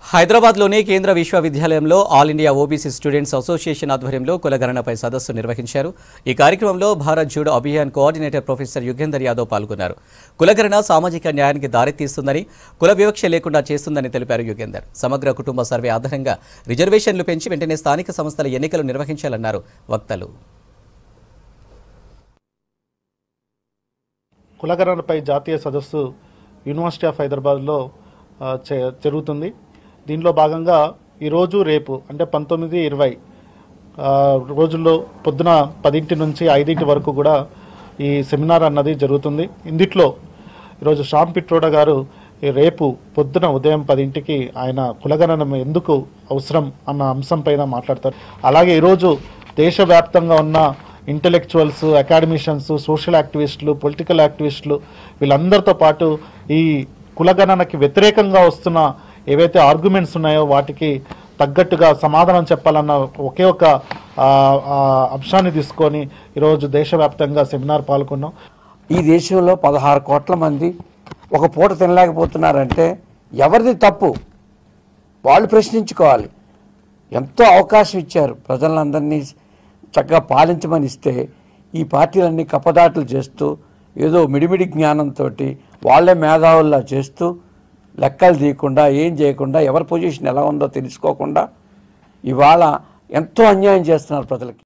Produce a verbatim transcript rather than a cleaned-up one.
హైదరాబాద్లోని కేంద్ర విశ్వవిద్యాలయంలో all India OBC students association ఆధ్వర్యంలో కులగణనపై సదస్సు నిర్వహించారు. ఈ కార్యక్రమంలో భారత్ జోడో అభియాన్ కోఆర్డినేటర్ ప్రొఫెసర్ యుగేందర్ యాదవ్ పాల్గొన్నారు. కులగణన సామాజిక న్యాయానికి దారితీస్తుందని, కుల వివక్ష లేకుండా చేస్తుందని తెలిపారు యుగేందర్. సమగ్ర కుటుంబ సర్వే ఆధారంగా రిజర్వేషన్లు పెంచి వెంటనే స్థానిక సంస్థల ఎన్నికలు నిర్వహించాలన్నారు వక్తలు. కులగణనపై జాతీయ సదస్సు యూనివర్సిటీ ఆఫ్ హైదరాబాద్లో జరుగుతుంది. దీనిలో భాగంగా ఈరోజు రేపు అంటే పంతొమ్మిది ఇరవై రోజుల్లో పొద్దున పదింటి నుంచి ఐదింటి వరకు కూడా ఈ సెమినార్ అన్నది జరుగుతుంది. ఇందులో ఈరోజు శ్యామ్ పిట్రోడా గారు రేపు పొద్దున ఉదయం పదింటికి ఆయన కులగణన ఎందుకు అవసరం అన్న అంశం పైన మాట్లాడతారు. అలాగే ఈరోజు దేశవ్యాప్తంగా ఉన్న ఇంటెలెక్చువల్స్, అకాడమిషియన్స్, సోషల్ యాక్టివిస్టులు, పొలిటికల్ యాక్టివిస్టులు వీళ్ళందరితో పాటు ఈ కులగణనకి వ్యతిరేకంగా వస్తున్న ఏవైతే ఆర్గ్యుమెంట్స్ ఉన్నాయో వాటికి తగ్గట్టుగా సమాధానం చెప్పాలన్న ఒకే ఒక అంశాన్ని తీసుకొని ఈరోజు దేశవ్యాప్తంగా సెమినార్ పాల్గొన్నాం. ఈ దేశంలో పదహారు కోట్ల మంది ఒక పూట తినలేకపోతున్నారంటే ఎవరిది తప్పు? వాళ్ళు ప్రశ్నించుకోవాలి. ఎంతో అవకాశం ఇచ్చారు, ప్రజలందరినీ చక్కగా పాలించమని ఇస్తే ఈ పార్టీలన్నీ కపదాటలు చేస్తూ ఏదో మిడిమిడి జ్ఞానంతో వాళ్ళే మేధావుల్లా చేస్తూ లెక్కలు తీయకుండా ఏం చేయకుండా ఎవరి పొజిషన్ ఎలా ఉందో తెలుసుకోకుండా ఇవాళ ఎంతో అన్యాయం చేస్తున్నారు ప్రజలకి.